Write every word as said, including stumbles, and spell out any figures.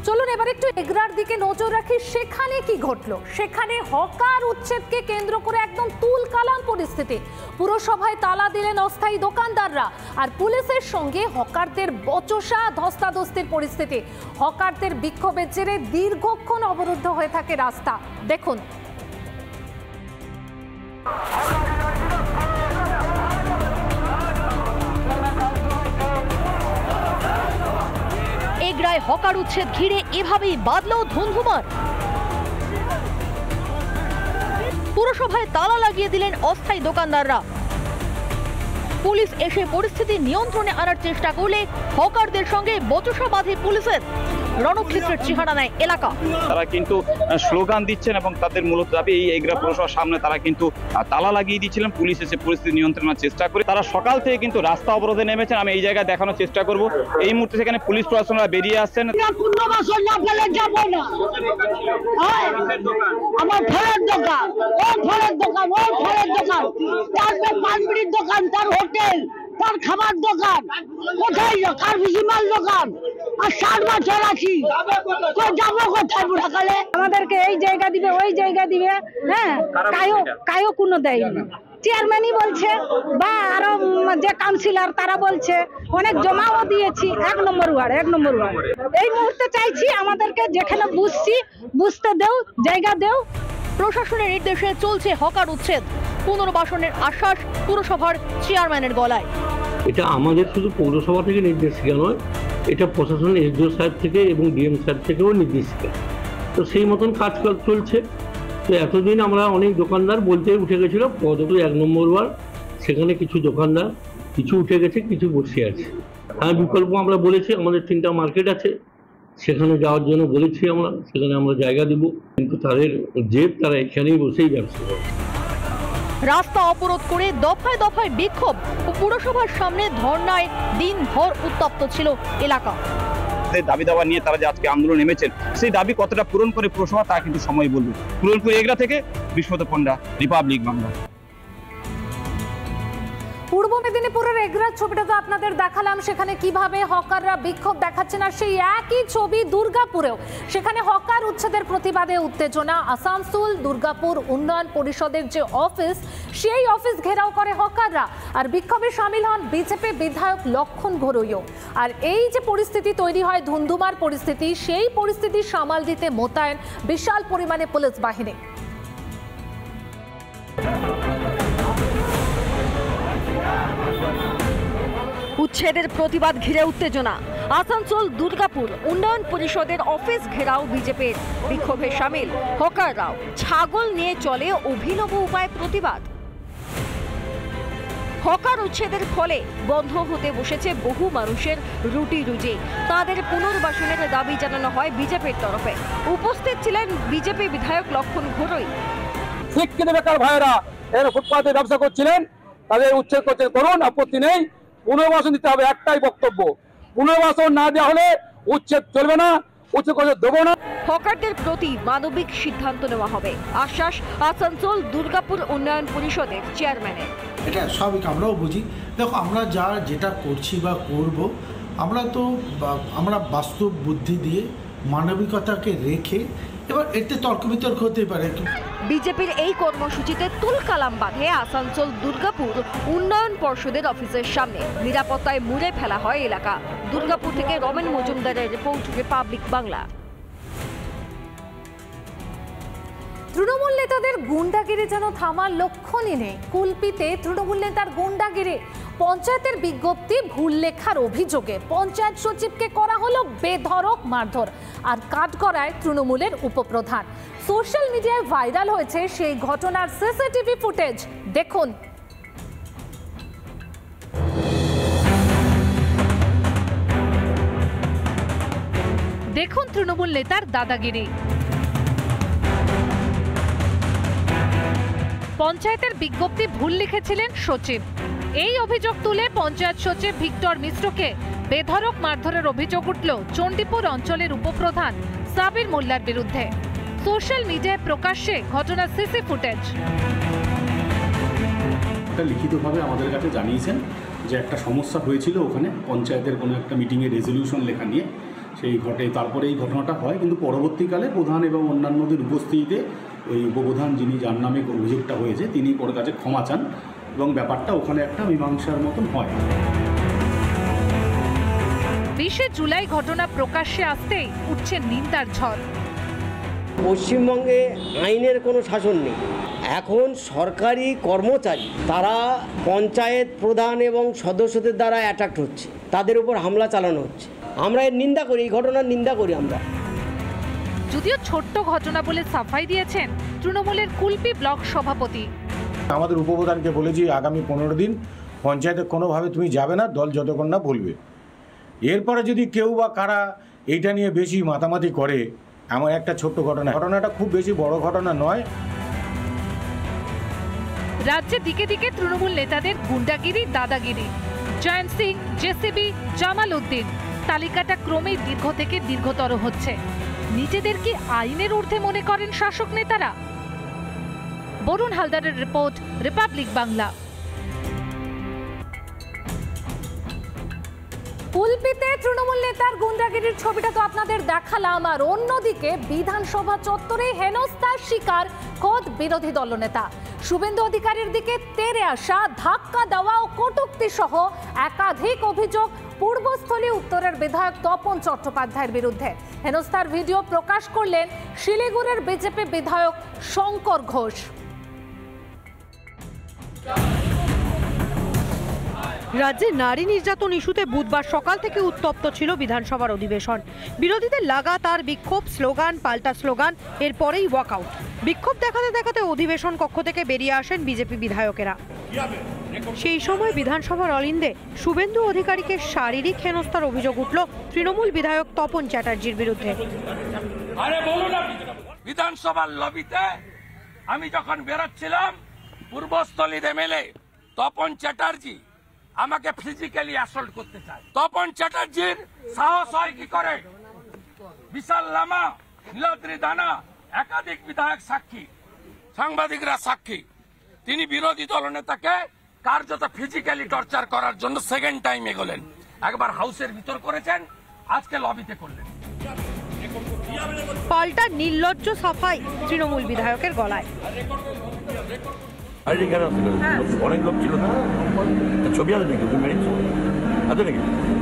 চলুন এবার একটু এগরার দিকে নজর রাখি। সেখানে কি ঘটলো? সেখানে হকার উচ্ছেদকে কেন্দ্র করে একদম তুলকালাম পরিস্থিতি। পুরসভায় তালা দিলেন অস্থায়ী দোকানদাররা, আর পুলিশের সঙ্গে হকারদের বচসা ধস্তাধস্তির পরিস্থিতি। হকারদের বিক্ষোভের জেরে দীর্ঘক্ষণ অবরুদ্ধ হয়ে থাকে রাস্তা। দেখুন, এগরায় হকার উচ্ছেদ ঘিরে এভাবেই বাঁধল ধুন্ধুমার। পুরসভায় তালা লাগিয়ে দিলেন অস্থায়ী দোকানদাররা। পুলিশ এসে পরিস্থিতি নিয়ন্ত্রণে আনার চেষ্টা করলে হকারদের সঙ্গে বচসা বাঁধে পুলিশের। রণক্ষেত্রের চেহারা নেয় এলাকা। তারা কিন্তু স্লোগান দিচ্ছেন এবং তাদের মূলত দাবি এই এগরা পুরসভার সামনে তারা কিন্তু তালা লাগিয়ে দিচ্ছিলেন। পুলিশ এসে পরিস্থিতি নিয়ন্ত্রণের চেষ্টা করে। তারা সকাল থেকে কিন্তু রাস্তা অবরোধে নেমেছেন। আমি এই জায়গায় দেখানোর চেষ্টা করব। এই মুহূর্তে সেখানে পুলিশ প্রশাসনরা বেরিয়ে আসছেন। আমার ফলের দোকান, ও ফলের দোকান, ও ফলের দোকান, তার পানপুরির দোকান, তার হোটেল, তার খাবার দোকান, কোথায় কার বিজিমাল দোকান, আর ষাট বছর আছি, যাবো কোথায় বুড়াকালে? আমাদেরকে এই জায়গা দিবে, ওই জায়গা দিবে, হ্যাঁ, কায়ো কায়ো কোনো দেয়নি। চেয়ারম্যানই বলছে বা আরো যে কাউন্সিলর তারা বলছে, অনেক জমাও দিয়েছি। এক নম্বর ওয়ার্ড, এক নম্বর ওয়ার্ড। এই মুহূর্তে চাইছি আমাদেরকে যেখানে বুঝছি বুঝতে দেও, জায়গা দেও। প্রশাসনের নির্দেশে চলছে হকার উচ্ছেদ। পুনর্বাসনের আশ্বাস পুরসভার চেয়ারম্যানের গলায়। এটা আমাদের শুধু পৌরসভা থেকে নির্দেশিকা নয়, এটা প্রশাসনের এসডিও সাহেব থেকে এবং ডিএম সাহেব থেকেও নির্দেশিকা। তো সেই মতন কাজ চলছে। তো এতদিন আমরা অনেক দোকানদার বলতে উঠে গেছিল পদত এক নম্বর ওয়ার্ড, সেখানে কিছু দোকানদার কিছু উঠে গেছে, কিছু বসে আছে। হ্যাঁ, বিকল্প আমরা বলেছি, আমাদের তিনটা মার্কেট আছে, সেখানে যাওয়ার জন্য বলেছি আমরা, সেখানে আমরা জায়গা দিব। কিন্তু তাদের জেদ, তারা এখানেই বসেই ব্যবসা করে। রাস্তা অবরোধ করে দফায় দফায় বিক্ষোভ ও পুরসভার সামনে ধর্নায় দিনভর উত্তপ্ত ছিল এলাকা। দাবি দাবা নিয়ে তারা যে আজকে আন্দোলন নেমেছেন, সেই দাবি কতটা পূরণ করে পুরসভা তা কিন্তু সময় বলবে। পুরনপুর এগরা থেকে বিশ্বত পণ্ডা, রিপাবলিক বাংলা। পূর্ব মেদিনীপুরের এগরার ছবিটা তো আপনাদের দেখালাম, সেখানে কিভাবে হকাররা বিক্ষোভ দেখাচ্ছেন। আর সেই একই ছবি দুর্গাপুরেও, সেখানে হকার উচ্ছেদের প্রতিবাদে উত্তেজনা। আসানসোল দুর্গাপুর উন্নয়ন পরিষদের যে অফিস, সেই অফিস ঘেরাও করে হকাররা, আর বিক্ষোভে সামিল হন বিজেপি বিধায়ক লক্ষণ ঘোরুইও। আর এই যে পরিস্থিতি তৈরি হয়, ধুন্ধুমার পরিস্থিতি, সেই পরিস্থিতি সামাল দিতে মোতায়েন বিশাল পরিমাণে পুলিশ বাহিনী। উচ্ছেদের প্রতিবাদ ঘিরে উত্তেজনা। আসানসোল দুর্গাপুর উন্নয়ন পরিষদের অফিস ঘেরাও বিজেপির। বিক্ষোভে সামিল হকাররাও। ছাগল নিয়ে চলে অভিনব উপায় প্রতিবাদ। হকার উচ্ছেদের ফলে বন্ধ হতে বসেছে বহু মানুষের রুটি রুজি। তাদের পুনর্বাসনের দাবি জানানো হয় বিজেপির তরফে। উপস্থিত ছিলেন বিজেপি বিধায়ক লক্ষণ ঘোরুই। শিক্ষিত বেকার ভাইয়েরা এরা ফুটপাতে ব্যবসা করছিলেন, তাদের উচ্ছেদ করতে করুন, আপত্তি নেই। পুনর্বাসন দিতে হবে, একটাই বক্তব্য, পুনর্বাসন না দেওয়া হলে উচ্ছেদ চলবে না, উচ্ছেদ করতে দেবো না। হকারদের প্রতি মানবিক সিদ্ধান্ত নেওয়া হবে, আশ্বাস আসানসোল দুর্গাপুর উন্নয়ন পরিষদের চেয়ারম্যানের। এটা স্বাভাবিক, আমরাও বুঝি। দেখো, আমরা যা যেটা করছি বা করব, আমরা তো আমরা বাস্তব বুদ্ধি দিয়ে মানবিকতাকে রেখে, এবার এতে তর্ক বিতর্ক হতে পারে। বিজেপির এই কর্মসূচিতে তুলকালাম বাঁধে আসানসোল দুর্গাপুর উন্নয়ন পর্ষদের অফিসের সামনে। নিরাপত্তায় মুড়ে ফেলা হয় এলাকা। দুর্গাপুর থেকে রমেন মজুমদারের রিপোর্ট, রিপাবলিক বাংলা। তৃণমূল নেতাদের গুন্ডাগিরি যেন থামার লক্ষণই নেই। কুলপিতে তৃণমূল নেতার গুন্ডাগিরি। পঞ্চায়েতের বিজ্ঞপ্তি ভুল লেখার অভিযোগে পঞ্চায়েত সচিবকে করা হলো বেধড়ক মারধর, আর কাঠগড়ায় তৃণমূলের উপপ্রধান। সোশ্যাল মিডিয়ায় ভাইরাল হয়েছে সেই ঘটনার সিসিটিভি ফুটেজ। দেখুন, দেখুন তৃণমূল নেতার দাদাগিরি। পঞ্চায়েতের বিজ্ঞপ্তি ভুল লিখেছিলেন সচিব। এই অভিযোগ তুলে পঞ্চায়েত সচিব ভিক্টর মিশ্রকে বেধড়ক মারধরের অভিযোগ উঠল চণ্ডীপুর অঞ্চলের উপপ্রধান সাবির মোল্লার বিরুদ্ধে। সোশ্যাল মিডিয়ায় প্রকাশ্যে ঘটনার সিসি ফুটেজ। লিখিতভাবে আমাদের কাছে জানিয়েছেন যে একটা সমস্যা হয়েছিল ওখানে পঞ্চায়েতের কোনো একটা মিটিংয়ে রেজলিউশন লেখা নিয়ে, সেই ঘটে তারপরে এই ঘটনাটা হয়, কিন্তু পরবর্তীকালে প্রধান এবং অন্যান্যদের উপস্থিতিতে ওই উপপ্রধান যিনি যার নামে অভিযোগটা হয়েছে তিনি ওর কাছে ক্ষমা চান এবং ব্যাপারটা ওখানে একটা মীমাংসার মতন হয়। বিশে জুলাই ঘটনা প্রকাশ্যে আসতেই উঠছে নিন্দার ঝড়। পশ্চিমবঙ্গে আইনের কোনো শাসন নেই। এখন সরকারি কর্মচারী তারা পঞ্চায়েত প্রধান এবং সদস্যদের দ্বারা অ্যাটাক হচ্ছে, তাদের উপর হামলা চালানো হচ্ছে। আমরা এর নিন্দা করি, এই ঘটনার নিন্দা করি আমরা। যদিও ছোট্ট ঘটনা বলে সাফাই দিয়েছেন তৃণমূলের কুলপি ব্লক সভাপতি। আমাদের উপপ্রধানকে বলেছি আগামী পনেরো দিন পঞ্চায়েতে কোনোভাবে তুমি যাবে না, দল যতক্ষণ না বলবে। এরপরে যদি কেউ বা কারা এইটা নিয়ে বেশি মাতামাতি করে, এমন একটা ছোট্ট ঘটনা, ঘটনাটা খুব বেশি বড় ঘটনা নয়। রাজ্যে দিকে দিকে তৃণমূল নেতাদের গুন্ডাগিরি, দাদাগিরি। জয়ন্ত সিং, জেসিবি, জামাল উদ্দিন, তালিকাটা ক্রমেই দীর্ঘ থেকে দীর্ঘতর হচ্ছে। নিজেদের কি আইনের ঊর্ধ্বে মনে করেন শাসক নেতারা? বরুণ হালদারের রিপোর্ট, রিপাবলিক বাংলা। কুলপিতে তৃণমূল নেতার গুন্ডাগিরির ছবিটা তো আপনাদের দেখালাম, আর অন্যদিকে বিধানসভা চত্বরে হেনস্থার শিকার খোদ বিরোধী দলনেতা। শুভেন্দু অধিকারীর দিকে তেড়ে আসা, ধাক্কা দেওয়া ও কটূক্তি সহ একাধিক অভিযোগ পূর্বস্থলী উত্তরের বিধায়ক তপন চট্টোপাধ্যায়ের বিরুদ্ধে। হেনস্থার ভিডিও প্রকাশ করলেন শিলিগুড়ির বিজেপি বিধায়ক শঙ্কর ঘোষ। রাজ্যে নারী নির্যাতন ইস্যুতে বুধবার সকাল থেকে উত্তপ্ত ছিল বিধানসভার অধিবেশন। বিরোধীদের লাগাতার বিক্ষোভ, স্লোগান, পাল্টা স্লোগান, এরপরেই ওয়াকআউট। বিক্ষোভ দেখাতে দেখাতে অধিবেশন কক্ষ থেকে বেরিয়ে আসেন বিজেপি বিধায়কেরা। সেই সময় বিধানসভার অলিন্দে শুভেন্দু অধিকারীকে শারীরিক হেনস্থার অভিযোগ উঠল তৃণমূল বিধায়ক তপন চ্যাটার্জির বিরুদ্ধে। বিধানসভার লবিতে আমি যখন বেরোচ্ছিলাম, পূর্বস্থলীর এমএলএ তপন চ্যাটার্জি আমাকে ফিজিক্যালি অ্যাসল্ট করতে চায়। তপন চ্যাটার্জির সাহস হয় কি করে? বিশাল লামা, নীলাদ্রি দানা, একাধিক বিধায়ক সাক্ষী, সাংবাদিকরা সাক্ষী। তিনি বিরোধী দলনেতাকে কার্যত ফিজিক্যালি টর্চার করার জন্য সেকেন্ড টাইম এগোলেন। একবার হাউসের ভিতর করেছেন, আজকে লবিতে করলেন। পাল্টা নির্লজ্জ সাফাই তৃণমূল বিধায়কের গলায়। অনেক লোক ছিল না, ছবি আছে নাকি? আছে নাকি?